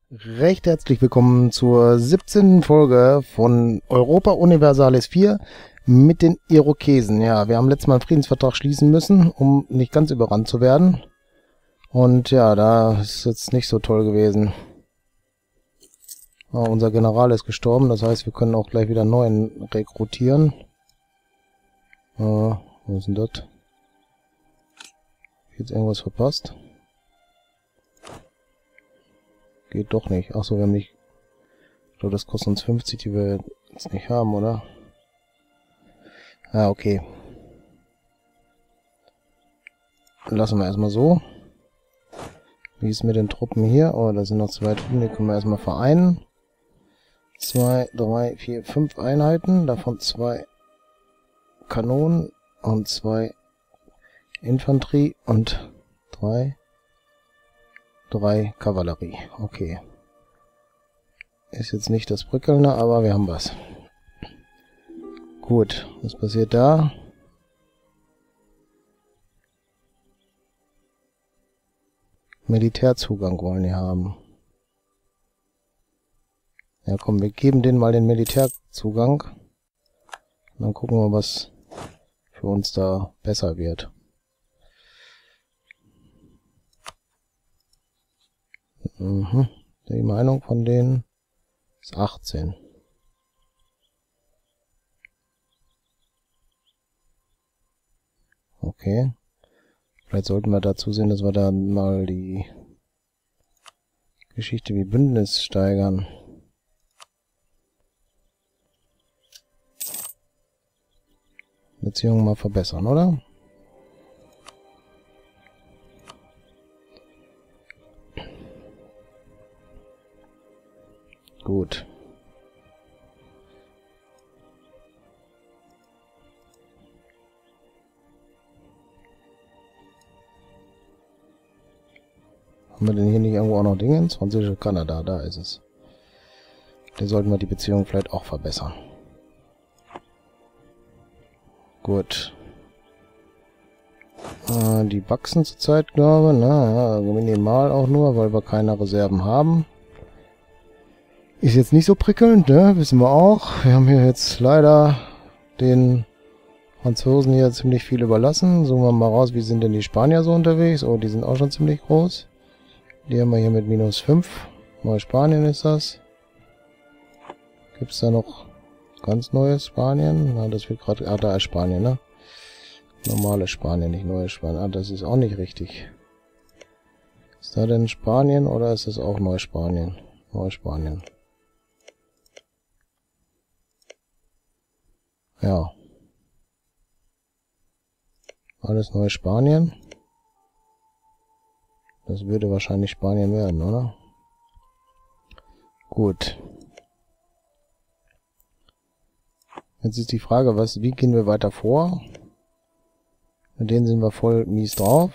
Recht herzlich willkommen zur 17. Folge von Europa Universalis 4 mit den Irokesen. Ja, wir haben letztes Mal einen Friedensvertrag schließen müssen, um nicht ganz überrannt zu werden. Und ja, da ist jetzt nicht so toll gewesen. Ja, unser General ist gestorben, das heißt, wir können auch gleich wieder einen neuen rekrutieren. Wo ist denn das? Hab ich jetzt irgendwas verpasst? Geht doch nicht. Achso, wir haben nicht... Ich glaube, das kostet uns 50, die wir jetzt nicht haben, oder? Ja, okay. Lassen wir erstmal so. Wie ist mit den Truppen hier? Oh, da sind noch 2 Truppen, die können wir erstmal vereinen. 2, 3, 4, 5 Einheiten, davon 2 Kanonen und 2 Infanterie und 3 Kavallerie. Okay. Ist jetzt nicht das Prickelnde, aber wir haben was. Gut, was passiert da? Militärzugang wollen die haben. Ja komm, wir geben denen mal den Militärzugang. Und dann gucken wir, was für uns da besser wird. Die Meinung von denen ist 18. Okay. Vielleicht sollten wir dazu sehen, dass wir dann mal die Geschichte wie Bündnis steigern. Beziehungen mal verbessern, oder? Gut. Haben wir denn hier nicht irgendwo auch noch Dinge ins französische Kanada? Da ist es. Da sollten wir die Beziehung vielleicht auch verbessern. Gut. Die wachsen zurzeit, glaube ich. Na, minimal auch nur, weil wir keine Reserven haben. Ist jetzt nicht so prickelnd, ne? Wissen wir auch. Wir haben hier jetzt leider den Franzosen hier ziemlich viel überlassen. Suchen wir mal raus, wie sind denn die Spanier so unterwegs? Oh, die sind auch schon ziemlich groß. Die haben wir hier mit -5. Neuspanien ist das. Gibt es da noch ganz neues Spanien? Na, das wird gerade... Ah, da ist Spanien, ne? Normales Spanien, nicht neues Spanien. Ah, das ist auch nicht richtig. Ist da denn Spanien oder ist das auch Neuspanien? Neuspanien. Ja. Alles Neuspanien. Das würde wahrscheinlich Spanien werden, oder? Gut. Jetzt ist die Frage, wie gehen wir weiter vor? Mit denen sind wir voll mies drauf.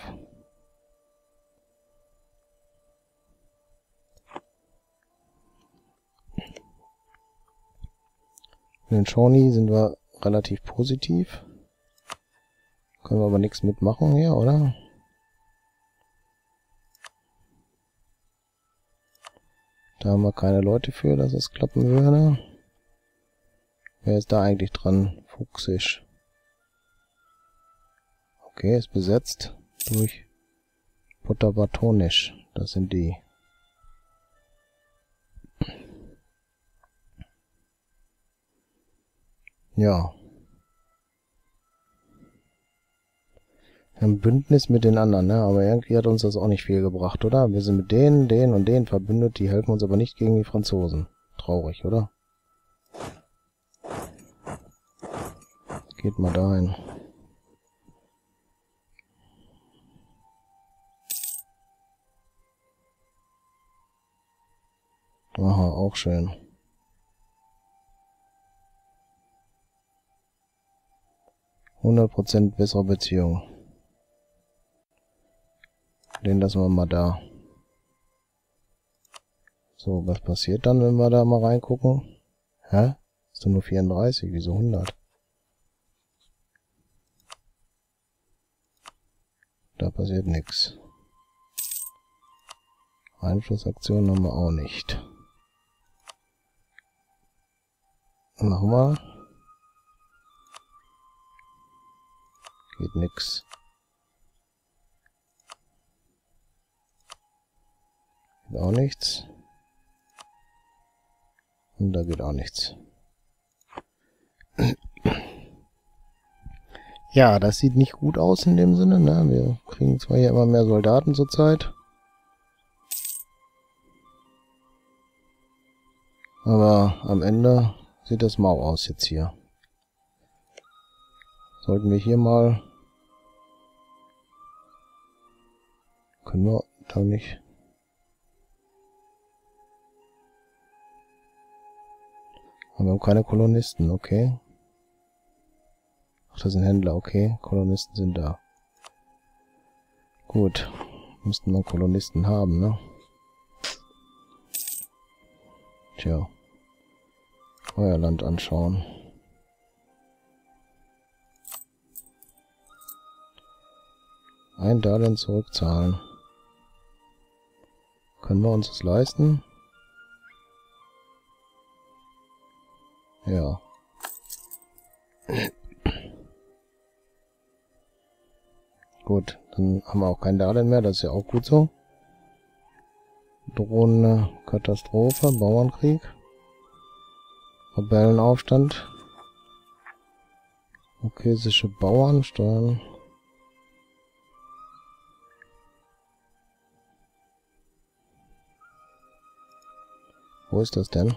Mit den Shawnee sind wir relativ positiv. Können wir aber nichts mitmachen hier, oder? Da haben wir keine Leute für, dass es klappen würde. Wer ist da eigentlich dran? Fuchsisch. Okay, ist besetzt durch Pottabatonisch. Das sind die. Ja. Ein Bündnis mit den anderen, ne? Aber irgendwie hat uns das auch nicht viel gebracht, oder? Wir sind mit denen, denen und denen verbündet, die helfen uns aber nicht gegen die Franzosen. Traurig, oder? Geht mal dahin. Aha, auch schön. %100% bessere Beziehung. Den lassen wir mal da. So, was passiert dann, wenn wir da mal reingucken? Hä? Ist doch nur 34, wieso 100? Da passiert nichts. Einflussaktionen haben wir auch nicht. Machen wir. Geht nix. Geht auch nichts. Und da geht auch nichts. Ja, das sieht nicht gut aus in dem Sinne, ne? Wir kriegen zwar hier immer mehr Soldaten zurzeit. Aber am Ende sieht das mau aus jetzt hier. Sollten wir hier mal... Können wir da nicht... Aber wir haben keine Kolonisten, okay. Ach, das sind Händler, okay. Kolonisten sind da. Gut. Müssten wir Kolonisten haben, ne? Tja. Euer Land anschauen. Ein Darlehen zurückzahlen. Können wir uns das leisten? Ja. Gut, dann haben wir auch kein Darlehen mehr, das ist ja auch gut so. Drohende Katastrophe, Bauernkrieg. Rebellenaufstand. Okesische Bauern steuern. Wo ist das denn?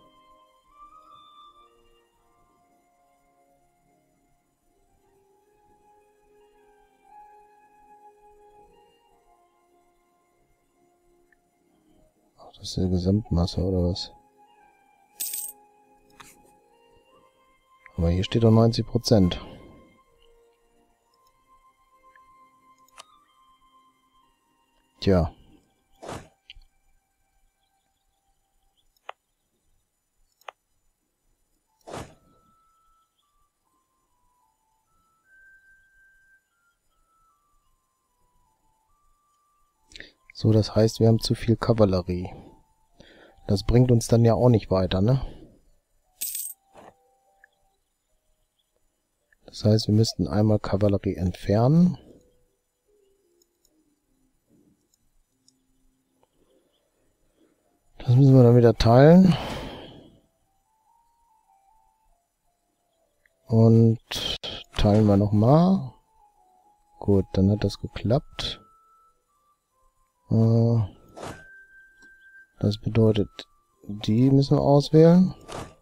Ach, das ist die Gesamtmasse oder was? Aber hier steht doch 90%. Tja. So, das heißt, wir haben zu viel Kavallerie. Das bringt uns dann ja auch nicht weiter, ne? Das heißt, wir müssten einmal Kavallerie entfernen. Das müssen wir dann wieder teilen. Und teilen wir nochmal. Gut, dann hat das geklappt. Das bedeutet, die müssen wir auswählen.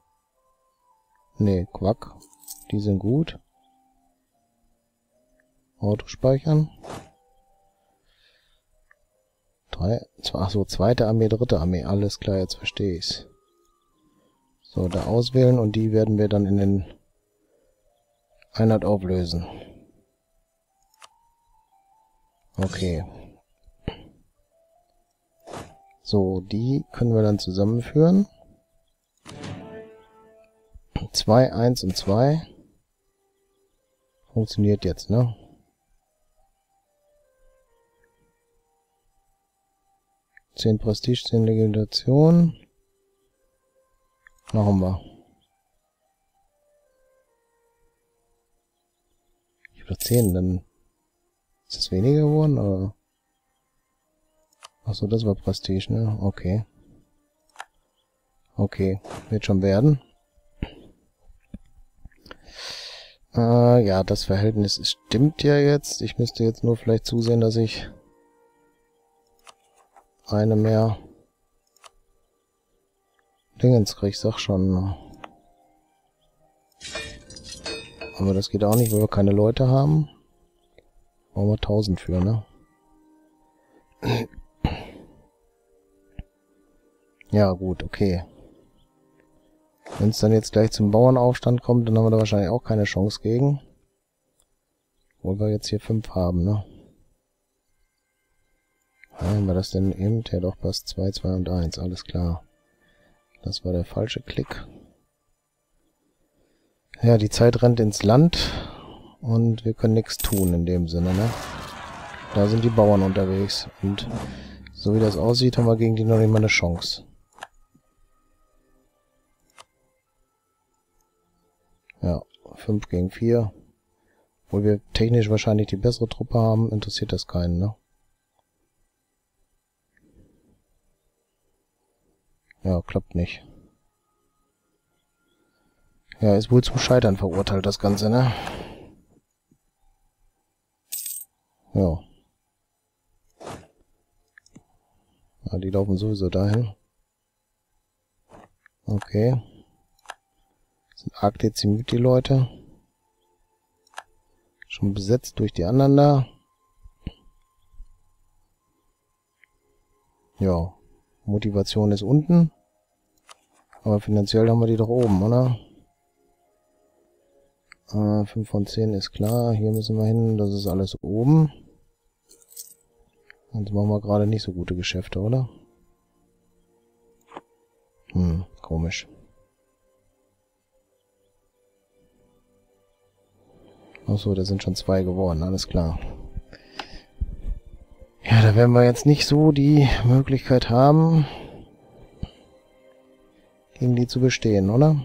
Ne, Quack. Die sind gut. Auto speichern. Achso, zweite Armee, dritte Armee. Alles klar, jetzt verstehe ich's. So, da auswählen und die werden wir dann in den Einheit auflösen. Okay. So, die können wir dann zusammenführen. 2, 1 und 2. Funktioniert jetzt, ne? Zehn Prestige, 10 Legitimation. Machen wir. Ich habe doch 10, dann ist das weniger geworden, oder? Achso, das war Prestige, ne? Okay. Okay, wird schon werden. Ja, das Verhältnis stimmt ja jetzt. Ich müsste jetzt nur vielleicht zusehen, dass ich eine mehr Dingens kriege, ich sag schon. Aber das geht auch nicht, weil wir keine Leute haben. Brauchen wir 1000 für, ne? Ja, gut, okay. Wenn es dann jetzt gleich zum Bauernaufstand kommt, dann haben wir da wahrscheinlich auch keine Chance gegen. Obwohl wir jetzt hier 5 haben, ne? Haben wir das denn eben? Ja doch, passt 2, 2 und 1, alles klar. Das war der falsche Klick. Ja, die Zeit rennt ins Land und wir können nichts tun in dem Sinne, ne? Da sind die Bauern unterwegs und So wie das aussieht, haben wir gegen die noch nicht mal eine Chance. Ja, 5 gegen 4. Obwohl wir technisch wahrscheinlich die bessere Truppe haben, interessiert das keinen, ne? Ja, klappt nicht. Ja, ist wohl zum Scheitern verurteilt, das Ganze, ne? Ja. Ja, die laufen sowieso dahin. Okay. Sind arg dezimiert, die Leute. Schon besetzt durch die anderen da. Ja. Motivation ist unten. Aber finanziell haben wir die doch oben, oder? 5 von 10 ist klar. Hier müssen wir hin. Das ist alles oben. Sonst machen wir gerade nicht so gute Geschäfte, oder? Komisch. Achso, da sind schon 2 geworden. Alles klar. Ja, da werden wir jetzt nicht so die Möglichkeit haben, gegen die zu bestehen, oder?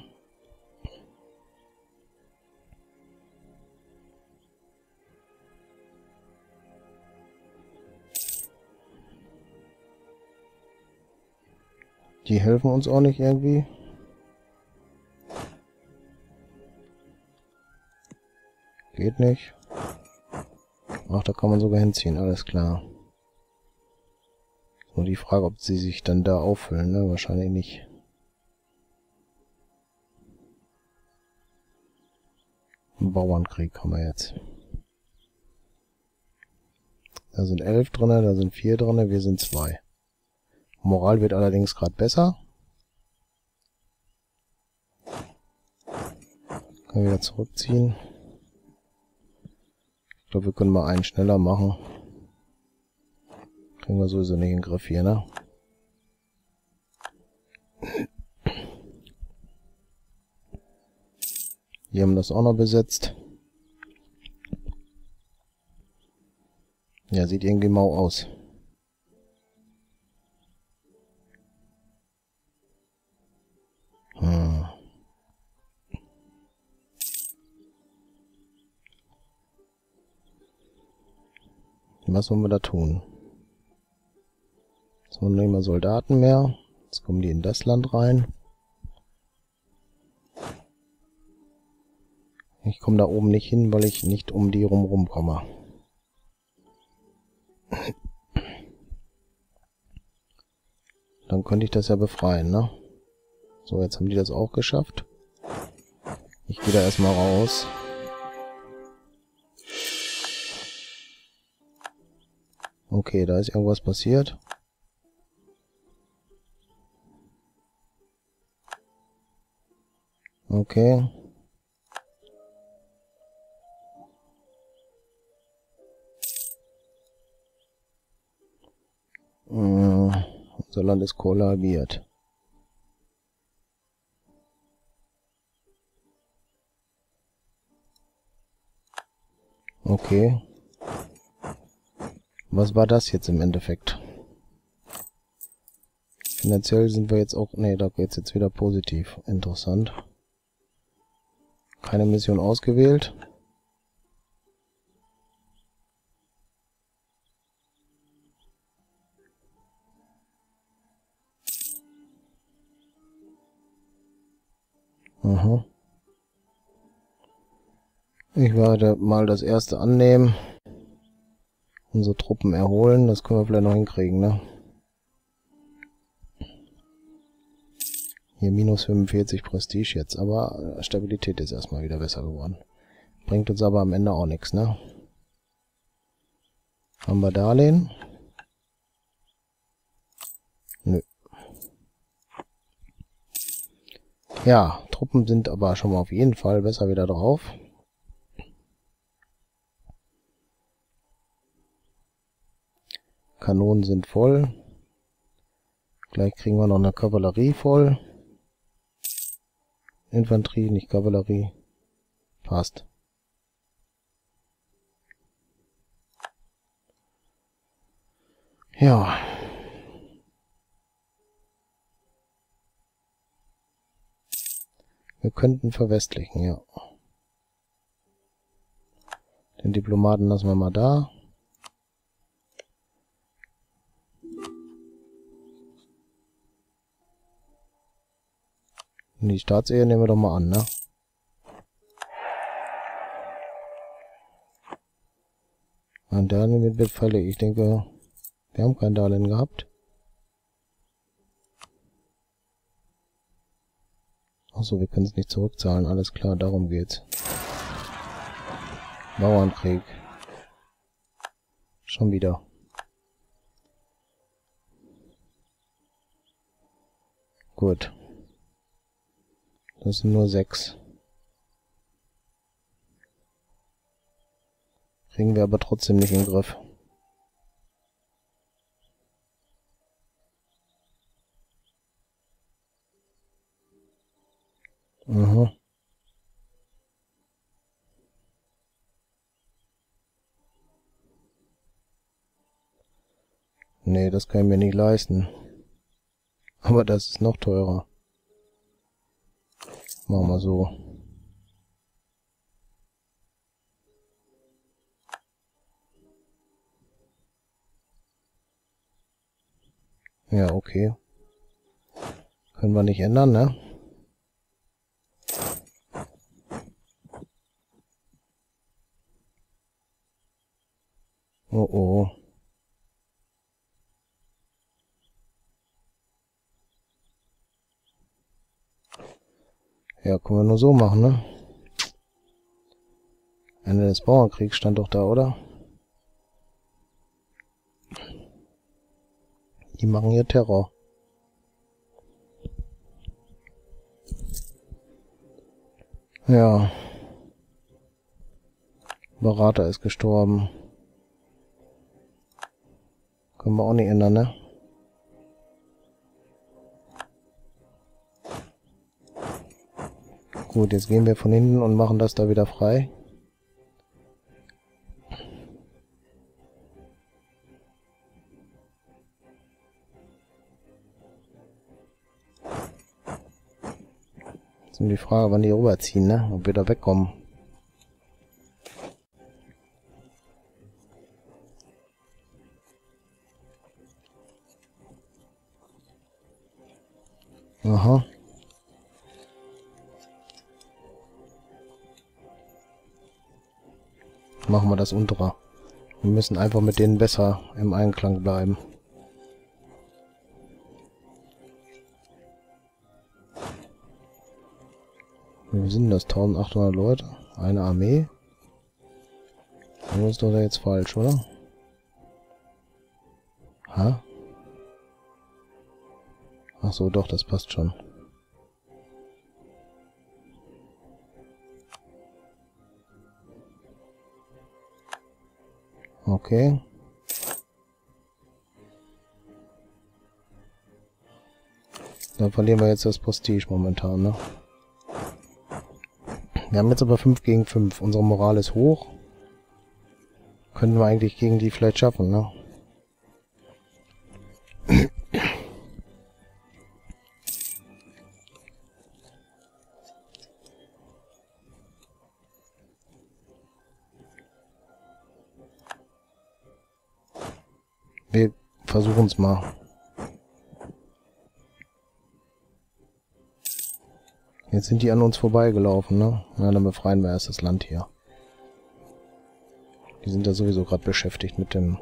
Die helfen uns auch nicht irgendwie. Geht nicht. Ach, da kann man sogar hinziehen, alles klar. Nur die Frage, ob sie sich dann da auffüllen, ne? Wahrscheinlich nicht. Einen Bauernkrieg haben wir jetzt. Da sind 11 drin, da sind 4 drin, wir sind 2. Moral wird allerdings gerade besser. Können wir wieder zurückziehen. Ich glaube, wir können mal einen schneller machen. Kriegen wir sowieso nicht in den Griff hier, ne? Hier haben wir das auch noch besetzt. Ja, sieht irgendwie mau aus. Was wollen wir da tun? Jetzt haben wir nicht mal Soldaten mehr. Jetzt kommen die in das Land rein. Ich komme da oben nicht hin, weil ich nicht um die rumrum komme. Dann könnte ich das ja befreien, ne? So, jetzt haben die das auch geschafft. Ich gehe da erstmal raus. Okay, da ist irgendwas passiert. Okay. Unser Land ist kollabiert. Okay. Was war das jetzt im Endeffekt? Finanziell sind wir jetzt auch... Ne, da geht's jetzt wieder positiv. Interessant. Keine Mission ausgewählt. Aha. Ich werde mal das erste annehmen. Unsere Truppen erholen. Das können wir vielleicht noch hinkriegen, ne? Hier minus 45 Prestige jetzt. Aber Stabilität ist erstmal wieder besser geworden. Bringt uns aber am Ende auch nichts, ne? Haben wir Darlehen? Nö. Ja, Truppen sind aber schon mal auf jeden Fall besser wieder drauf. Kanonen sind voll. Gleich kriegen wir noch eine Kavallerie voll. Infanterie, nicht Kavallerie. Passt. Ja, Wir könnten verwestlichen, ja. Den Diplomaten lassen wir mal da. Und die Staatsehe nehmen wir doch mal an, ne? Und Darlehen wird fällig. Ich denke, wir haben kein Darlehen gehabt. Achso, wir können es nicht zurückzahlen. Alles klar, darum geht's. Bauernkrieg. Schon wieder. Gut. Das sind nur 6. Kriegen wir aber trotzdem nicht in den Griff. Mhm. Nee, das kann ich mir nicht leisten. Aber das ist noch teurer. Machen wir so. Ja, okay. Können wir nicht ändern, ne? Oh oh. Ja, können wir nur so machen, ne? Ende des Bauernkriegs stand doch da, oder? Die machen hier Terror. Ja. Berater ist gestorben. Können wir auch nicht ändern, ne? Gut, jetzt gehen wir von hinten und machen das da wieder frei. Jetzt ist die Frage, wann die rüberziehen, ne? Ob wir da wegkommen. Aha. Machen wir das untere. Wir müssen einfach mit denen besser im Einklang bleiben. Wie sind das? 1800 Leute? Eine Armee? Das ist doch da jetzt falsch, oder? Ha? Ach so, doch, das passt schon. Okay. Dann verlieren wir jetzt das Prestige momentan, ne? Wir haben jetzt aber 5 gegen 5. Unsere Moral ist hoch. Können wir eigentlich gegen die vielleicht schaffen, ne? Wir versuchen es mal. Jetzt sind die an uns vorbeigelaufen, ne? Na, dann befreien wir erst das Land hier. Die sind ja sowieso gerade beschäftigt mit dem...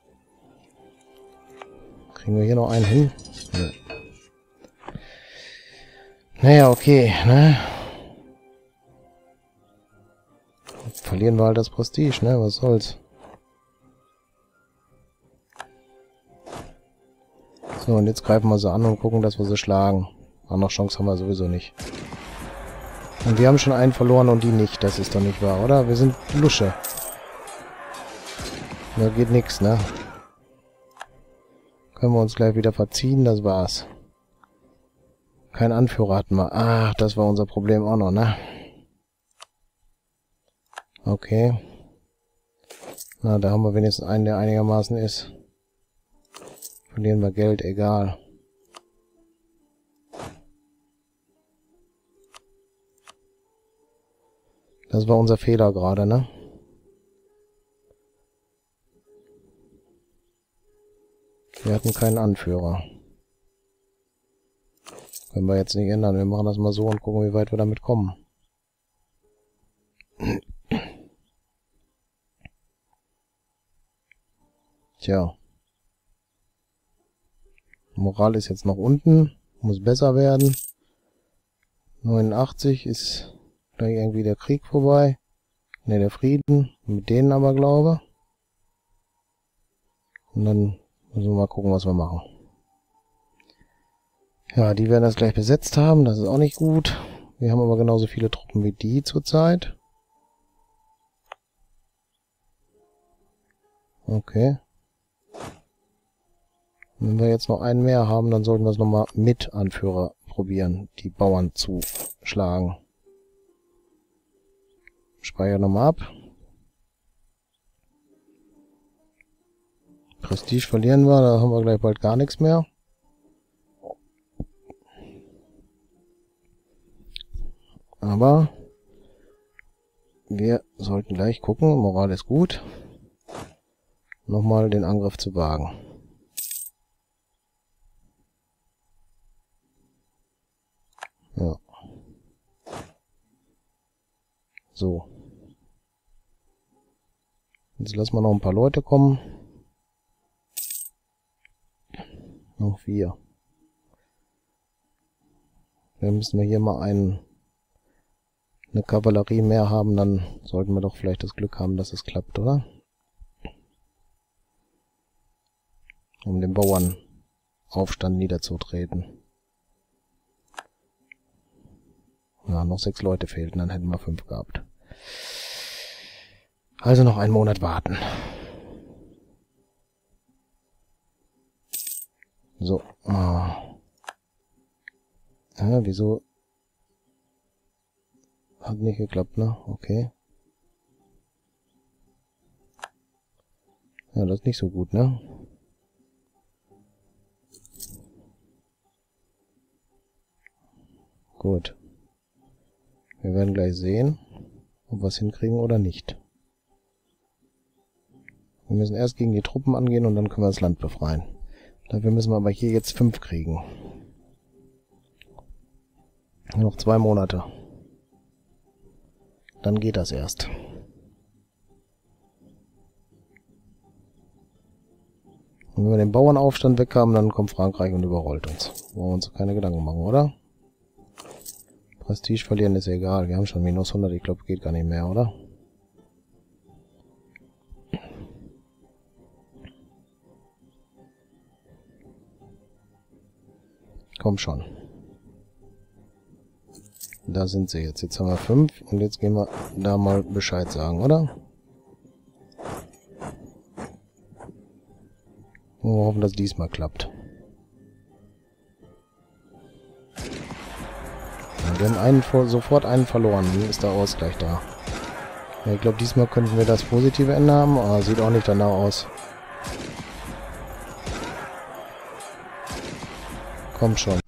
Kriegen wir hier noch einen hin? Ja. Naja, okay, ne? Verlieren wir halt das Prestige, ne? Was soll's? So, und jetzt greifen wir sie an und gucken, dass wir sie schlagen. Andere Chance haben wir sowieso nicht. Und wir haben schon einen verloren und die nicht. Das ist doch nicht wahr, oder? Wir sind Lusche. Da geht nichts, ne? Können wir uns gleich wieder verziehen, das war's. Kein Anführer hatten wir. Ach, das war unser Problem auch noch, ne? Okay. Na, da haben wir wenigstens einen, der einigermaßen ist. Verlieren wir Geld, egal. Das war unser Fehler gerade, ne? Wir hatten keinen Anführer. Können wir jetzt nicht ändern. Wir machen das mal so und gucken, wie weit wir damit kommen. Tja. Moral ist jetzt noch unten. Muss besser werden. 89 ist gleich irgendwie der Krieg vorbei. Ne, der Frieden. Mit denen aber, glaube. Und dann müssen wir mal gucken, was wir machen. Ja, die werden das gleich besetzt haben. Das ist auch nicht gut. Wir haben aber genauso viele Truppen wie die zurzeit. Okay. Wenn wir jetzt noch einen mehr haben, dann sollten wir es nochmal mit Anführer probieren, die Bauern zu schlagen. Speichern nochmal ab. Prestige verlieren wir, da haben wir gleich bald gar nichts mehr. Aber wir sollten gleich gucken, Moral ist gut, nochmal den Angriff zu wagen. Ja. So. Jetzt lassen wir noch ein paar Leute kommen. Noch 4. Dann müssen wir hier mal eine Kavallerie mehr haben, dann sollten wir doch vielleicht das Glück haben, dass es klappt, oder? Um den Bauernaufstand niederzutreten. Ja, noch 6 Leute fehlten, dann hätten wir 5 gehabt. Also noch einen Monat warten. So. Ja, wieso? Hat nicht geklappt, ne? Okay. Ja, das ist nicht so gut, ne? Gut. Wir werden gleich sehen, ob wir es hinkriegen oder nicht. Wir müssen erst gegen die Truppen angehen und dann können wir das Land befreien. Dafür müssen wir aber hier jetzt 5 kriegen. Nur noch 2 Monate. Dann geht das erst. Und wenn wir den Bauernaufstand weg haben, dann kommt Frankreich und überrollt uns. Wollen wir uns keine Gedanken machen, oder? Prestige verlieren ist egal. Wir haben schon minus 100. Ich glaube, geht gar nicht mehr, oder? Komm schon. Da sind sie jetzt. Jetzt haben wir 5 und jetzt gehen wir da mal Bescheid sagen, oder? Und wir hoffen, dass diesmal klappt. Ja, wir haben sofort einen verloren. Dann ist der Ausgleich da. Ja, ich glaube, diesmal könnten wir das positive Ende haben, aber sieht auch nicht danach aus. Komm schon.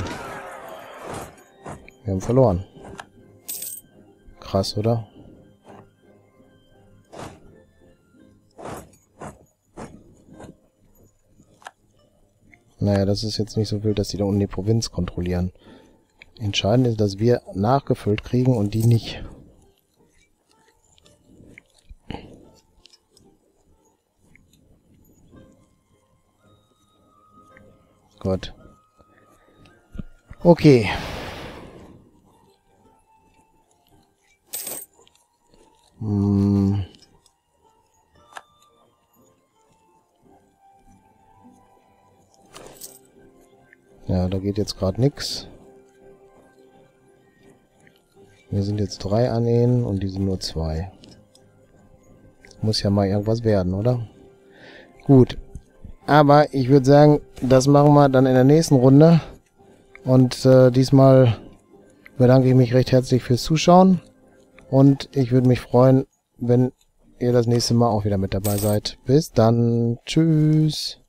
Wir haben verloren. Krass, oder? Naja, das ist jetzt nicht so wild, dass die da unten die Provinz kontrollieren. Entscheidend ist, dass wir nachgefüllt kriegen und die nicht. Gut. Okay. Ja, da geht jetzt gerade nichts. Wir sind jetzt 3 Armeen und die sind nur 2. Muss ja mal irgendwas werden, oder? Gut. Aber ich würde sagen, das machen wir dann in der nächsten Runde. Und diesmal bedanke ich mich recht herzlich fürs Zuschauen. Und ich würde mich freuen, wenn ihr das nächste Mal auch wieder mit dabei seid. Bis dann. Tschüss.